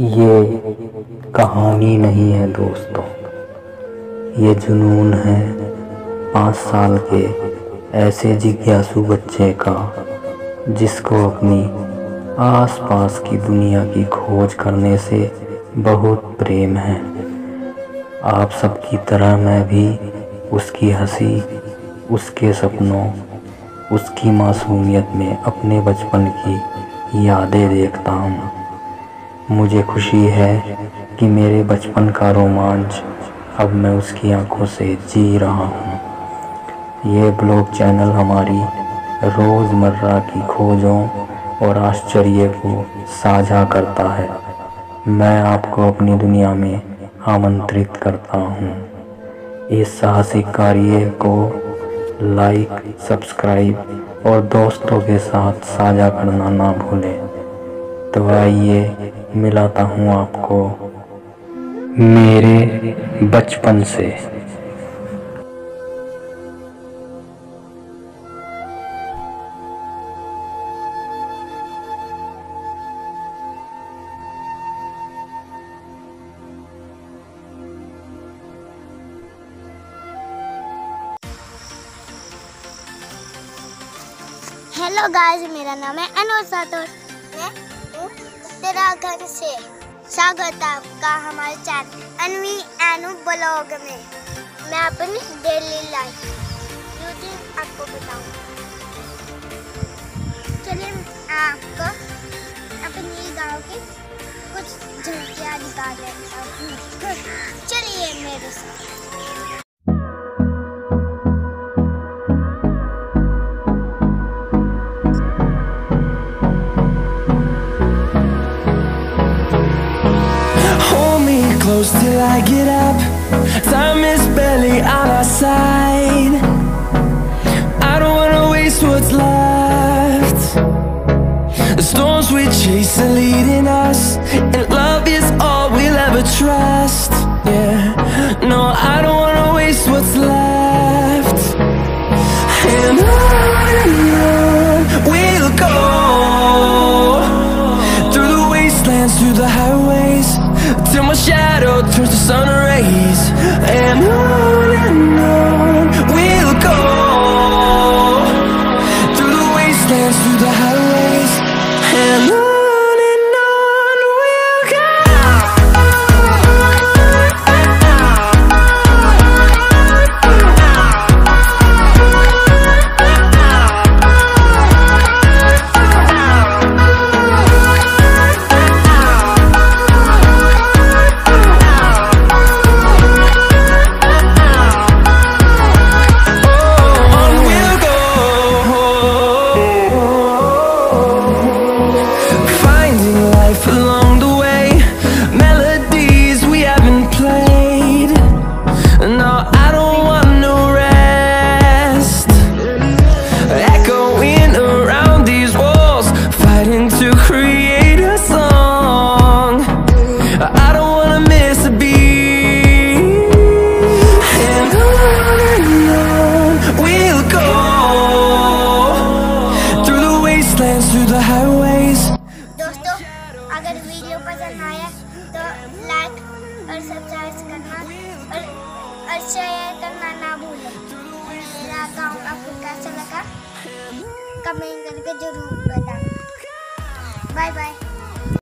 ये कहानी नहीं है दोस्तों, ये जुनून है 5 साल के ऐसे जिज्ञासु बच्चे का जिसको अपनी आसपास की दुनिया की खोज करने से बहुत प्रेम है। आप सबकी तरह मैं भी उसकी हंसी, उसके सपनों, उसकी मासूमियत में अपने बचपन की यादें देखता हूँ। मुझे खुशी है कि मेरे बचपन का रोमांच अब मैं उसकी आंखों से जी रहा हूँ। ये ब्लॉग चैनल हमारी रोज़मर्रा की खोजों और आश्चर्य को साझा करता है। मैं आपको अपनी दुनिया में आमंत्रित करता हूँ। इस साहसिक कार्य को लाइक, सब्सक्राइब और दोस्तों के साथ साझा करना ना भूलें। तो आइए मिलाता हूँ आपको मेरे बचपन से। हेलो गाइस, मेरा नाम है अनु। मैं उत्तराखंड से। स्वागत है आपका हमारे चैनल अनवी एनु ब्लॉग में। मैं अपनी डेली लाइफ रूटीन आपको बताऊंगी। चलिए आपको अपनी गांव की कुछ झलकियां दिखा देता हूँ। चलिए मेरे साथ। Close till I get up. Time is barely on our side. I don't wanna waste what's left. The storms we chase are leading us, and love is all we'll ever trust. Yeah, no, I don't wanna waste what's left. And on we'll go, through the wastelands, through the highways, till my shadow turns to sun rays. And on we'll go, through the wastelands, through the highways. And on we'll go. दोस्तों, अगर video पसंद आया तो like और subscribe करना और share करना ना भूलें। मेरा गाँव आपको कैसा लगा कमेंट करके जरूर बताना। Bye bye.